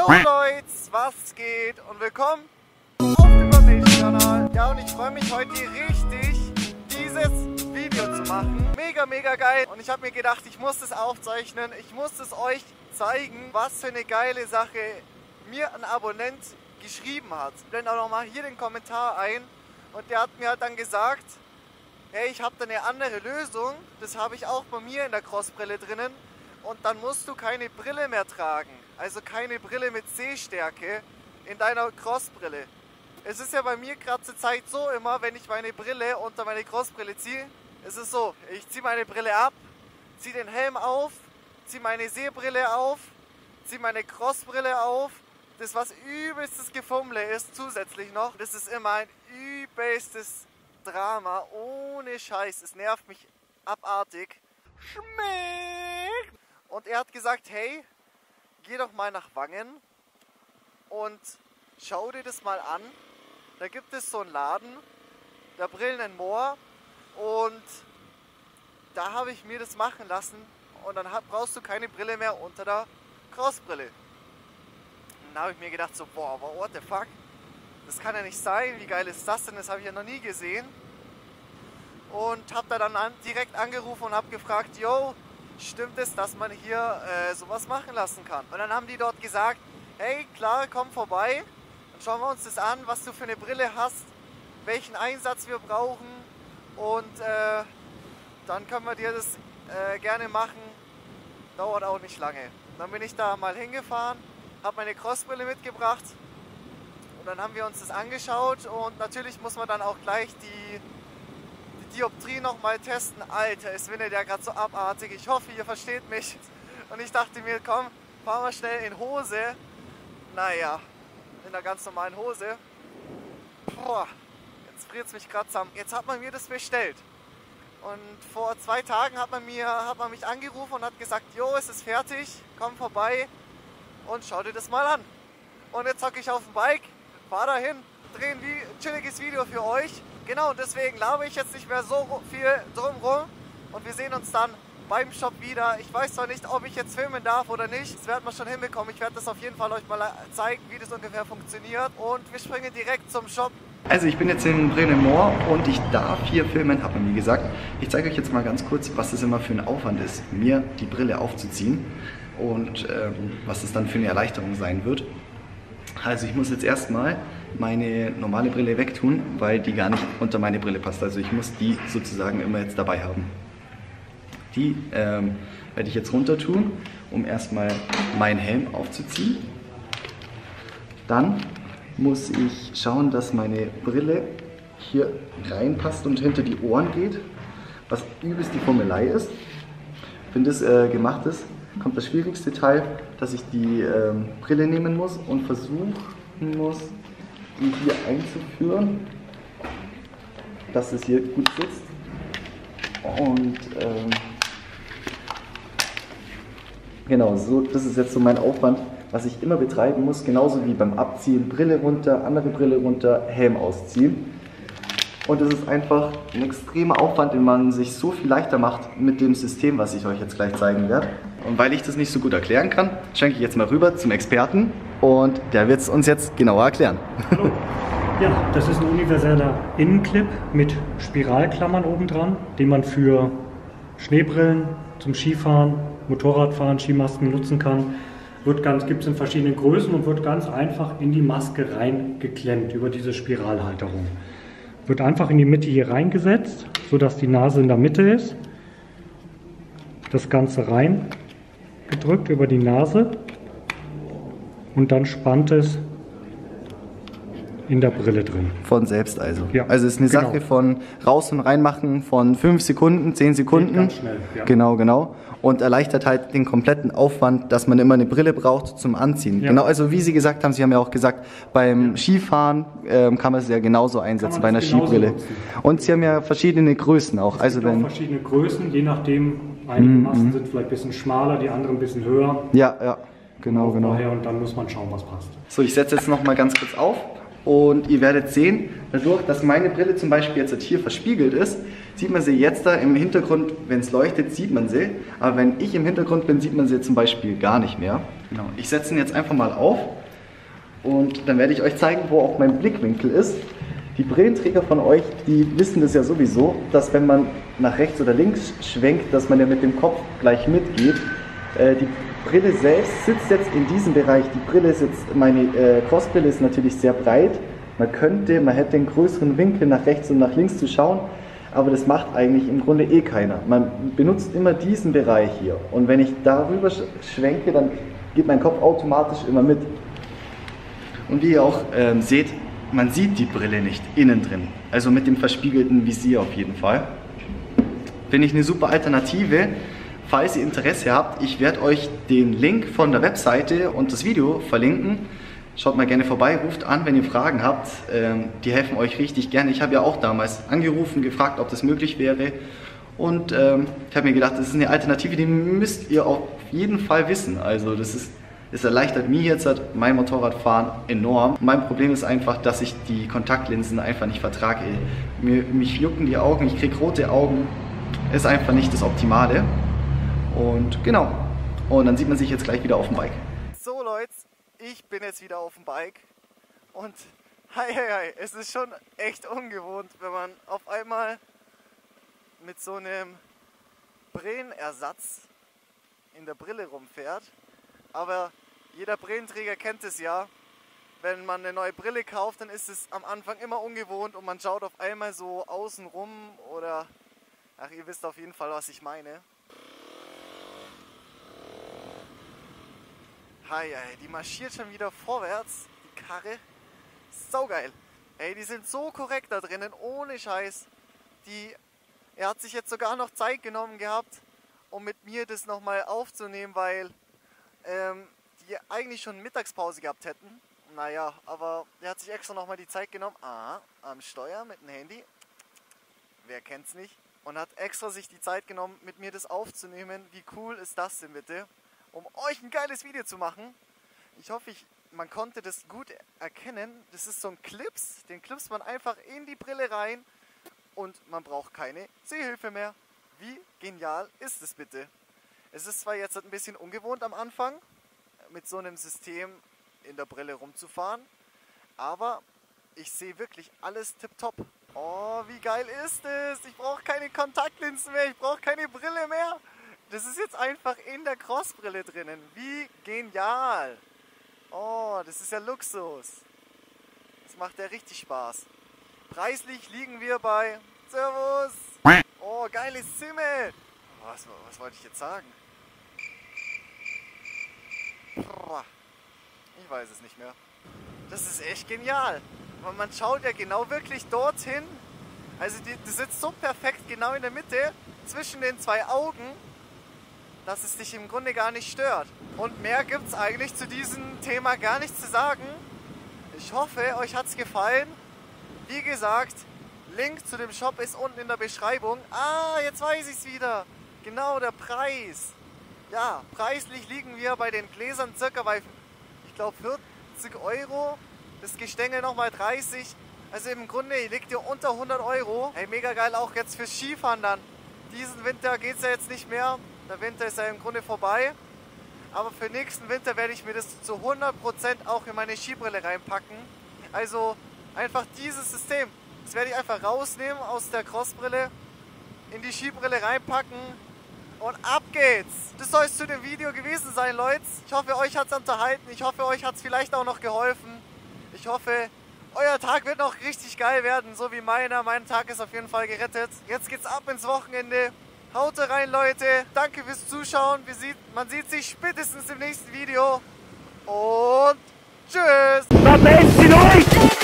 Yo Leute, was geht und willkommen auf dem Foundation-Kanal. Ja, und ich freue mich heute richtig, dieses Video zu machen. Mega geil. Und ich habe mir gedacht, ich muss es aufzeichnen. Ich muss es euch zeigen, was für eine geile Sache mir ein Abonnent geschrieben hat. Ich blende auch nochmal hier den Kommentar ein. Und der hat mir halt dann gesagt, hey, ich habe da eine andere Lösung. Das habe ich auch bei mir in der Crossbrille drinnen. Und dann musst du keine Brille mehr tragen. Also keine Brille mit Sehstärke in deiner Crossbrille. Es ist ja bei mir gerade zur Zeit so immer, wenn ich meine Brille unter meine Crossbrille ziehe, ist es so, ich ziehe meine Brille ab, ziehe den Helm auf, ziehe meine Sehbrille auf, ziehe meine Crossbrille auf. Das, was übelstes Gefummle ist, zusätzlich noch, das ist immer ein übelstes Drama, ohne Scheiß. Es nervt mich abartig. Schmeckt! Und er hat gesagt, hey, geh doch mal nach Wangen und schau dir das mal an. Da gibt es so einen Laden, der Brillen in Moor, und da habe ich mir das machen lassen und dann brauchst du keine Brille mehr unter der Crossbrille. Und da habe ich mir gedacht so, boah, what the fuck, das kann ja nicht sein, wie geil ist das denn, das habe ich ja noch nie gesehen. Und habe da dann direkt angerufen und habe gefragt, yo, stimmt es, dass man hier sowas machen lassen kann? Und dann haben die dort gesagt, hey, klar, komm vorbei, dann schauen wir uns das an, was du für eine Brille hast, welchen Einsatz wir brauchen, und dann können wir dir das gerne machen, dauert auch nicht lange. Und dann bin ich da mal hingefahren, habe meine Crossbrille mitgebracht und dann haben wir uns das angeschaut, und natürlich muss man dann auch gleich die Dioptrie noch mal testen. Alter, es windet ja gerade so abartig. Ich hoffe, ihr versteht mich. Und ich dachte mir, komm, fahren wir schnell in Hose. Naja, in der ganz normalen Hose. Boah, jetzt friert es mich gerade zusammen. Jetzt hat man mir das bestellt. Und vor 2 Tagen hat man mich angerufen und hat gesagt, jo, es ist fertig, komm vorbei und schau dir das mal an. Und jetzt hocke ich auf dem Bike, fahr dahin, drehe ein chilliges Video für euch. Genau, deswegen laber ich jetzt nicht mehr so viel drumrum, und wir sehen uns dann beim Shop wieder. Ich weiß zwar nicht, ob ich jetzt filmen darf oder nicht, das werden wir schon hinbekommen. Ich werde das auf jeden Fall euch mal zeigen, wie das ungefähr funktioniert, und wir springen direkt zum Shop. Also ich bin jetzt in Brillen in Moor und ich darf hier filmen, hat man mir gesagt. Ich zeige euch jetzt mal ganz kurz, was das immer für ein Aufwand ist, mir die Brille aufzuziehen, und was es dann für eine Erleichterung sein wird. Also ich muss jetzt erstmal meine normale Brille wegtun, weil die gar nicht unter meine Brille passt. Also ich muss die sozusagen immer jetzt dabei haben. Die werde ich jetzt runter tun, um erstmal meinen Helm aufzuziehen. Dann muss ich schauen, dass meine Brille hier reinpasst und hinter die Ohren geht, was übelst die Fummelei ist. Wenn das gemacht ist, kommt das schwierigste Teil, dass ich die Brille nehmen muss und versuchen muss, die hier einzuführen, dass es hier gut sitzt. Und genau, so, das ist jetzt so mein Aufwand, was ich immer betreiben muss, genauso wie beim Abziehen, Brille runter, andere Brille runter, Helm ausziehen. Und es ist einfach ein extremer Aufwand, den man sich so viel leichter macht mit dem System, was ich euch jetzt gleich zeigen werde. Und weil ich das nicht so gut erklären kann, schenke ich jetzt mal rüber zum Experten, und der wird es uns jetzt genauer erklären. Hallo. Ja, das ist ein universeller Innenclip mit Spiralklammern obendran, den man für Schneebrillen, zum Skifahren, Motorradfahren, Skimasken nutzen kann. Gibt es in verschiedenen Größen und wird ganz einfach in die Maske reingeklemmt über diese Spiralhalterung. Wird einfach in die Mitte hier reingesetzt, sodass die Nase in der Mitte ist. Das Ganze reingedrückt über die Nase, und dann spannt es in der Brille drin. Von selbst also. Ja, also es ist eine Sache von raus und reinmachen von 5 Sekunden, 10 Sekunden. Geht ganz schnell, ja. Genau. Und erleichtert halt den kompletten Aufwand, dass man immer eine Brille braucht zum Anziehen. Ja. Genau, also wie Sie gesagt haben, Sie haben ja auch gesagt, beim Skifahren kann man es ja genauso einsetzen, bei einer Skibrille. Nutzen. Und Sie haben ja verschiedene Größen auch. Es gibt auch verschiedene Größen, je nachdem, einige Masten sind vielleicht ein bisschen schmaler, die anderen ein bisschen höher. Ja, genau. Und dann muss man schauen, was passt. So, ich setze jetzt noch mal ganz kurz auf. Und ihr werdet sehen, dadurch, dass meine Brille zum Beispiel jetzt hier verspiegelt ist, sieht man sie jetzt da im Hintergrund, wenn es leuchtet, sieht man sie. Aber wenn ich im Hintergrund bin, sieht man sie zum Beispiel gar nicht mehr. Genau, ich setze ihn jetzt einfach mal auf und dann werde ich euch zeigen, wo auch mein Blickwinkel ist. Die Brillenträger von euch, die wissen das ja sowieso, dass wenn man nach rechts oder links schwenkt, dass man ja mit dem Kopf gleich mitgeht. Die Brille selbst sitzt jetzt in diesem Bereich. Die Brille sitzt, meine Crossbrille ist natürlich sehr breit. Man hätte einen größeren Winkel nach rechts und nach links zu schauen, aber das macht eigentlich im Grunde eh keiner. Man benutzt immer diesen Bereich hier und wenn ich darüber schwenke, dann geht mein Kopf automatisch immer mit. Und wie ihr auch seht, man sieht die Brille nicht innen drin, also mit dem verspiegelten Visier auf jeden Fall. Finde ich eine super Alternative. Falls ihr Interesse habt, ich werde euch den Link von der Webseite und das Video verlinken. Schaut mal gerne vorbei, ruft an, wenn ihr Fragen habt. Die helfen euch richtig gerne. Ich habe ja auch damals angerufen, gefragt, ob das möglich wäre. Und ich habe mir gedacht, das ist eine Alternative, die müsst ihr auf jeden Fall wissen. Also es erleichtert mir jetzt mein Motorradfahren enorm. Mein Problem ist einfach, dass ich die Kontaktlinsen einfach nicht vertrage. Mich jucken die Augen, ich kriege rote Augen. Ist einfach nicht das Optimale. Und genau. Und dann sieht man sich jetzt gleich wieder auf dem Bike. So Leute, ich bin jetzt wieder auf dem Bike. Und es ist schon echt ungewohnt, wenn man auf einmal mit so einem Brillenersatz in der Brille rumfährt. Aber jeder Brillenträger kennt es ja. Wenn man eine neue Brille kauft, dann ist es am Anfang immer ungewohnt und man schaut auf einmal so außen rum oder... Ach, ihr wisst auf jeden Fall, was ich meine. Die marschiert schon wieder vorwärts, die Karre. Saugeil. Ey, die sind so korrekt da drinnen, ohne Scheiß. Er hat sich jetzt sogar noch Zeit genommen gehabt, um mit mir das nochmal aufzunehmen, weil die eigentlich schon Mittagspause gehabt hätten. Naja, aber er hat sich extra nochmal die Zeit genommen. Am Steuer mit dem Handy. Wer kennt's nicht? Und hat extra sich die Zeit genommen, mit mir das aufzunehmen. Wie cool ist das denn bitte? Um euch ein geiles Video zu machen. Ich hoffe, man konnte das gut erkennen. Das ist so ein Clips. Den clipst man einfach in die Brille rein. Und man braucht keine Sehhilfe mehr. Wie genial ist es bitte? Es ist zwar jetzt ein bisschen ungewohnt am Anfang, mit so einem System in der Brille rumzufahren, aber ich sehe wirklich alles tipptopp. Oh, wie geil ist es? Ich brauche keine Kontaktlinsen mehr, ich brauche keine Brille mehr. Das ist jetzt einfach in der Crossbrille drinnen. Wie genial. Oh, das ist ja Luxus. Das macht ja richtig Spaß. Preislich liegen wir bei... Servus. Oh, geile Simme. Was wollte ich jetzt sagen? Ich weiß es nicht mehr. Das ist echt genial. Man schaut ja genau wirklich dorthin. Also die sitzt so perfekt genau in der Mitte zwischen den zwei Augen, dass es dich im Grunde gar nicht stört. Und mehr gibt es eigentlich zu diesem Thema gar nichts zu sagen. Ich hoffe, euch hat es gefallen. Wie gesagt, Link zu dem Shop ist unten in der Beschreibung. Jetzt weiß ich es wieder. Genau, der Preis. Ja, preislich liegen wir bei den Gläsern circa bei, ich glaube, 40 Euro. Das Gestänge nochmal 30. Also im Grunde liegt ihr unter 100 Euro. Hey, mega geil auch jetzt fürs Skifahren dann. Diesen Winter geht es ja jetzt nicht mehr. Der Winter ist ja im Grunde vorbei. Aber für nächsten Winter werde ich mir das zu 100% auch in meine Skibrille reinpacken. Also einfach dieses System. Das werde ich einfach rausnehmen aus der Crossbrille, in die Skibrille reinpacken und ab geht's. Das soll es zu dem Video gewesen sein, Leute. Ich hoffe, euch hat es unterhalten. Ich hoffe, euch hat es vielleicht auch noch geholfen. Ich hoffe, euer Tag wird noch richtig geil werden, so wie meiner. Mein Tag ist auf jeden Fall gerettet. Jetzt geht's ab ins Wochenende. Haut rein, Leute. Danke fürs Zuschauen. Man sieht sich spätestens im nächsten Video. Und tschüss.